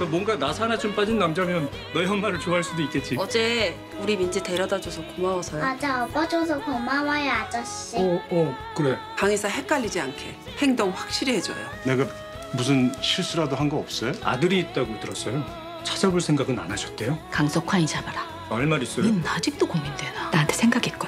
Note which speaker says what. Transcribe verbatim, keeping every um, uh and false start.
Speaker 1: 뭔가 나사 하나 좀 빠진 남자면 너희 엄마를 좋아할 수도 있겠지.
Speaker 2: 어제 우리 민지 데려다줘서 고마워서요.
Speaker 3: 맞아, 아빠 줘서 고마워요, 아저씨.
Speaker 1: 어, 어, 그래.
Speaker 4: 방에서 헷갈리지 않게 행동 확실히 해줘요.
Speaker 5: 내가 무슨 실수라도 한 거 없어요?
Speaker 1: 아들이 있다고 들었어요. 찾아볼 생각은 안 하셨대요?
Speaker 6: 강석환이 잡아라.
Speaker 1: 할 말 있어요?
Speaker 6: 닌 아직도 고민되나? 나한테 생각 있거든.